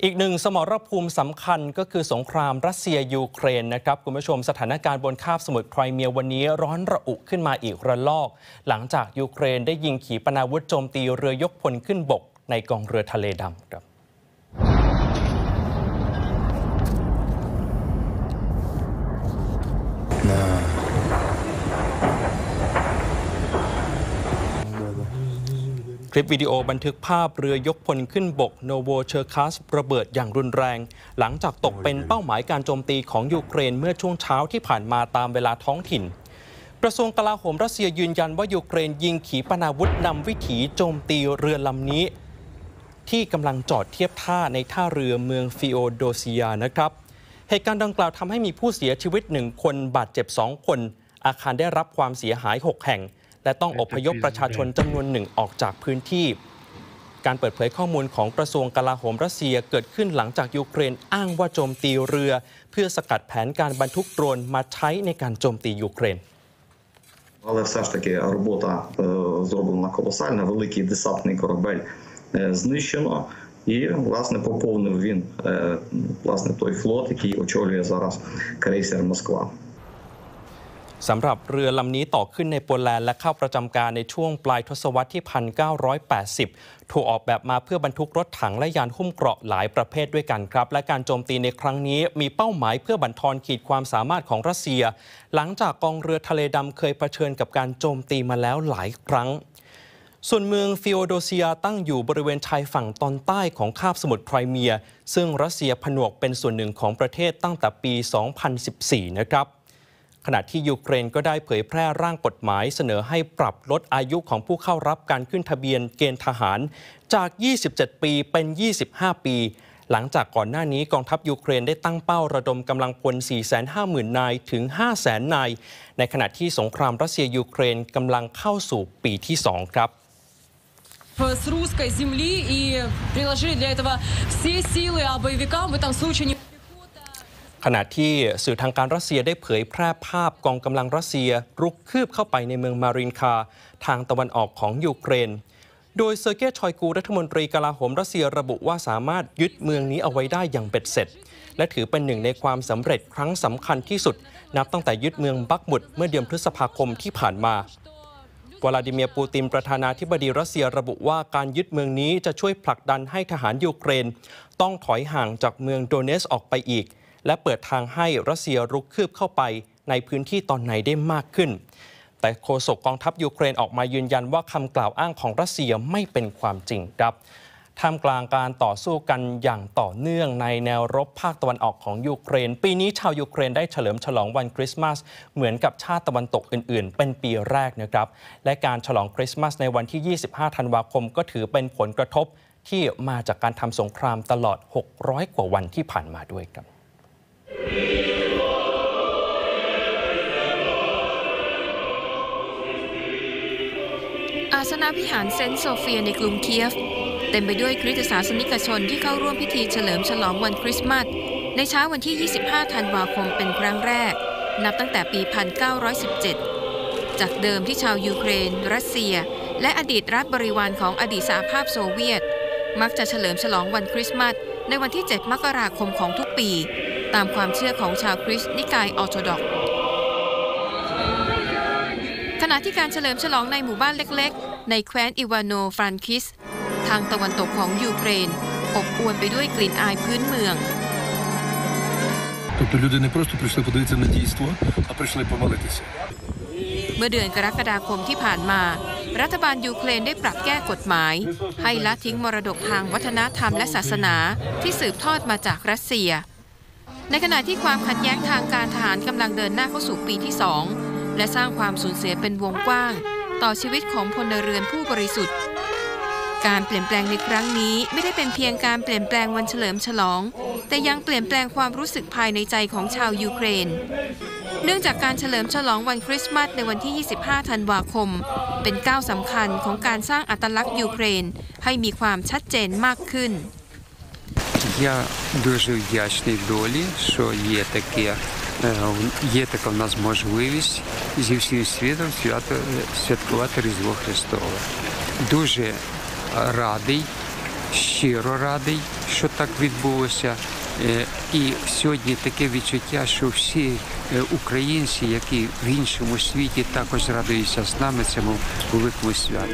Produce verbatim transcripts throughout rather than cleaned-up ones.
อีกหนึ่งสมรภูมิสำคัญก็คือสงครามรัสเซียยูเครนนะครับคุณผู้ชมสถานการณ์บนคาบสมุทรไครเมียวันนี้ร้อนระอุขึ้นมาอีกระลอกหลังจากยูเครนได้ยิงขีปนาวุธโจมตีเรือยกพลขึ้นบกในกองเรือทะเลดำครับคลิปวิดีโอบันทึกภาพเรือยกพลขึ้นบกโนโวเชอร์คัสระเบิดอย่างรุนแรงหลังจากตกเป็นเป้าหมายการโจมตีของยูเครนเมื่อช่วงเช้าที่ผ่านมาตามเวลาท้องถิ่นกระทรวงกลาโหมรัสเซียยืนยันว่ายูเครนยิงขีปนาวุธนำวิถีโจมตีเรือลำนี้ที่กำลังจอดเทียบท่าในท่าเรือเมืองฟิโอโดเซียนะครับเหตุการณ์ดังกล่าวทำให้มีผู้เสียชีวิตหนึ่งคนบาดเจ็บสองคนอาคารได้รับความเสียหายหกแห่งและต้องอพยพประชาชนจำนวนหนึ่งออกจากพื้นที่การเปิดเผยข้อมูลของกระทรวงกลาโหมรัสเซียเกิดขึ้นหลังจากยูเครนอ้างว่าโจมตีเรือเพื่อสกัดแผนการบรรทุกโดรนมาใช้ในการโจมตียูเครน Але все ж таки робота зроблена колосальна, великий десантний корабель знищено і, власне, поповнив він, власне, той флот, який очолює зараз крейсер Москва สำหรับเรือลำนี้ต่อขึ้นในโปแลนด์และเข้าประจำการในช่วงปลายทศวรรษที่ หนึ่งพันเก้าร้อยแปดสิบ ถูกออกแบบมาเพื่อบรรทุกรถถังและยานหุ้มเกราะหลายประเภทด้วยกันครับและการโจมตีในครั้งนี้มีเป้าหมายเพื่อบั่นทอนขีดความสามารถของรัสเซียหลังจากกองเรือทะเลดำเคยเผชิญกับการโจมตีมาแล้วหลายครั้งส่วนเมืองฟิโอโดเซียตั้งอยู่บริเวณชายฝั่งตอนใต้ของคาบสมุทรไครเมียซึ่งรัสเซียผนวกเป็นส่วนหนึ่งของประเทศตั้งแต่ปี สองพันสิบสี่ นะครับขณะที่ยูเครนก็ได้เผยแพร่ร่างกฎหมายเสนอให้ปรับลดอายุของผู้เข้ารับการขึ้นทะเบียนเกณฑ์ทหารจาก ยี่สิบเจ็ด ปีเป็น ยี่สิบห้า ปีหลังจากก่อนหน้านี้กองทัพยูเครนได้ตั้งเป้าระดมกำลังพล สี่แสนห้าหมื่น นายถึง ห้าแสน นายในขณะที่สงครามรัสเซียยูเครนกำลังเข้าสู่ปีที่ สอง ครับ с русской земли и приложили для этого все силы, а боевикам в этом случае не ขณะที่สื่อทางการรัสเซียได้เผยแพร่ภาพกองกำลังรัสเซียรุกคืบเข้าไปในเมืองมารินคาทางตะวันออกของยูเครนโดยเซอร์เกย์ ชอยกูรัฐมนตรีกลาโหมรัสเซียระบุว่าสามารถยึดเมืองนี้เอาไว้ได้อย่างเบ็ดเสร็จและถือเป็นหนึ่งในความสำเร็จครั้งสำคัญที่สุดนับตั้งแต่ยึดเมืองบักมุดเมื่อเดือนพฤษภาคมที่ผ่านมาวลาดิเมียร์ปูตินประธานาธิบดีรัสเซียระบุว่าการยึดเมืองนี้จะช่วยผลักดันให้ทหารยูเครนต้องถอยห่างจากเมืองโดเนสออกไปอีกและเปิดทางให้รัสเซียรุกคืบเข้าไปในพื้นที่ตอนไหนได้มากขึ้นแต่โฆษกกองทัพยูเครนออกมายืนยันว่าคำกล่าวอ้างของรัสเซียไม่เป็นความจริงครับท่ามกลางการต่อสู้กันอย่างต่อเนื่องในแนวรบภาคตะวันออกของยูเครนปีนี้ชาวยูเครนได้เฉลิมฉลองวันคริสต์มาสเหมือนกับชาติตะวันตกอื่นๆเป็นปีแรกนะครับและการฉลองคริสต์มาสในวันที่ ยี่สิบห้า ธันวาคมก็ถือเป็นผลกระทบที่มาจากการทำสงครามตลอดหกร้อยกว่าวันที่ผ่านมาด้วยครับอาสนวิหารเซนต์โซเฟียในกรุงเคียฟเต็มไปด้วยคริสตศาสนิกชนที่เข้าร่วมพิธีเฉลิมฉลองวันคริสต์มาสในเช้าวันที่ ยี่สิบห้า ธันวาคมเป็นครั้งแรกนับตั้งแต่ปี หนึ่งพันเก้าร้อยสิบเจ็ด จากเดิมที่ชาวยูเครนรัสเซียและอดีตรัฐบริวารของอดีตสหภาพโซเวียตมักจะเฉลิมฉลองวันคริสต์มาสในวันที่ เจ็ด มกราคมของทุกปีตามความเชื่อของชาวคริสต์นิกายออร์โธดอกซ์ขณะที่การเฉลิมฉลองในหมู่บ้านเล็กๆในแคว้นอิวานโนฟรานคิสทางตะวันตกของยูเครนอบอวลไปด้วยกลิ่นอายพื้นเมือง Тобто люди не просто прийшли подивитися на дійство, а прийшли помолитися. เมื่อเดือนกรกฎาคมที่ผ่านมารัฐบาลยูเครนได้ปรับแก้กฎหมายให้ละทิ้งมรดกทางวัฒนธรรมและศาสนาที่สืบทอดมาจากรัสเซียในขณะที่ความขัดแย้งทางการทหารกำลังเดินหน้าเข้าสู่ปีที่สองและสร้างความสูญเสียเป็นวงกว้างต่อชีวิตของพลเรือนผู้บริสุทธิ์การเปลี่ยนแปลงในครั้งนี้ไม่ได้เป็นเพียงการเปลี่ยนแปลงวันเฉลิมฉลองแต่ยังเปลี่ยนแปลงความรู้สึกภายในใจของชาวยูเครนเนื่องจากการเฉลิมฉลองวันคริสต์มาสในวันที่ ยี่สิบห้า ธันวาคมเป็นก้าวสำคัญของการสร้างอัตลักษณ์ยูเครนให้มีความชัดเจนมากขึ้น Я дуже вдячний долі, що є таке, є така в нас можливість зі всім світом свято, святкувати Різдво Христове. Дуже радий, щиро радий, що так відбулося. І сьогодні таке відчуття, що всі українці, які в іншому світі, також радуються з нами цьому великому святу.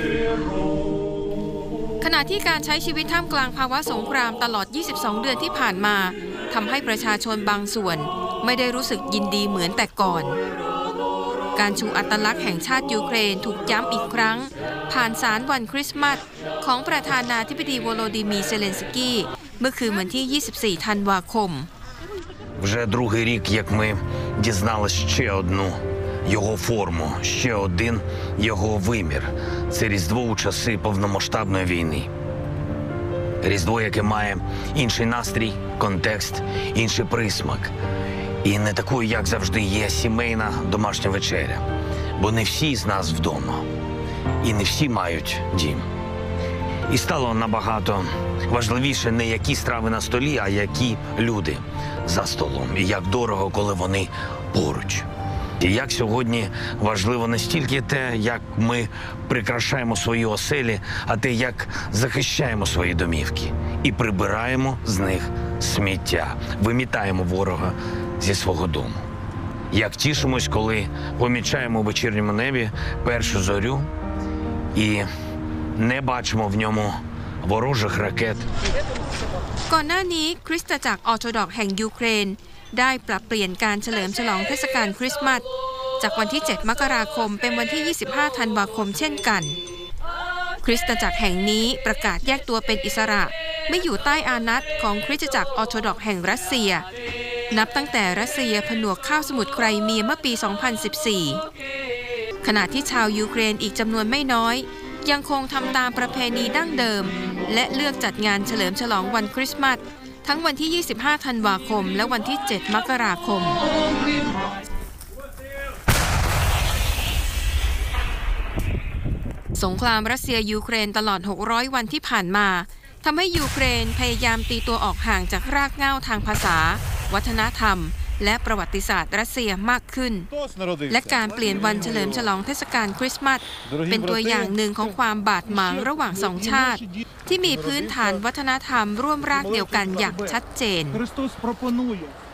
ขณะที่การใช้ชีวิตท่ามกลางภาวะสงครามตลอด ยี่สิบสอง เดือนที่ผ่านมาทำให้ประชาชนบางส่วนไม่ได้รู้สึกยินดีเหมือนแต่ก่อน การชูอัตลักษณ์แห่งชาติยูเครนถูกย้ำอีกครั้งผ่านสารวันคริสต์มาสของประธานาธิบดีโวโลดิมีร์ เซเลนสกี้เมื่อคืนวันที่ ยี่สิบสี่ ธันวาคม Вже другий рік, як ми дізнались ще одну його форму, ще один його вимір. Це Різдво у часи повномасштабної війни. Різдво, яке має інший настрій, контекст, інший присмак. І не такою, як завжди, є сімейна домашня вечеря. Бо не всі з нас вдома. І не всі мають дім. І стало набагато важливіше не які страви на столі, а які люди за столом. І як дорого, коли вони поруч. І як сьогодні важливо не стільки те, як ми прикрашаємо свої оселі, а те, як захищаємо свої домівки. І прибираємо з них сміття, вимітаємо ворога зі свого дому. Як тішимось, коли помічаємо у вечірньому небі першу зорю і не бачимо в ньому ворожих ракет. ก่อนหน้านี้คริสตจักรออร์โธดอกซ์แห่งยูเครนได้ปรับเปลี่ยนการเฉลิมฉลองเทศกาลคริสต์มาสจากวันที่ เจ็ด มกราคมเป็นวันที่ ยี่สิบห้า ธันวาคมเช่นกันคริสตจักรแห่งนี้ประกาศแยกตัวเป็นอิสระไม่อยู่ใต้อานัตของคริสตจักรออร์โธดอกซ์แห่งรัสเซียนับตั้งแต่รัสเซียผนวกคาบสมุทรไครเมียเมื่อปี สองพันสิบสี่ ขณะที่ชาวยูเครนอีกจำนวนไม่น้อยยังคงทำตามประเพณีดั้งเดิมและเลือกจัดงานเฉลิมฉลองวันคริสต์มาสทั้งวันที่ ยี่สิบห้า ธันวาคมและวันที่ เจ็ด มกราคมสงครามรัสเซียยูเครนตลอดหกร้อยวันที่ผ่านมาทำให้ยูเครนพยายามตีตัวออกห่างจากรากเหง้าทางภาษาวัฒนธรรมและประวัติศาสตร์รัสเซียมากขึ้นและการเปลี่ยนวันเฉลิมฉลองเทศกาลคริสต์มาสเป็นตัวอย่างหนึ่งของความบาดหมางระหว่างสองชาติที่มีพื้นฐานวัฒนธรรมร่วมรากเดียวกันอย่างชัดเจน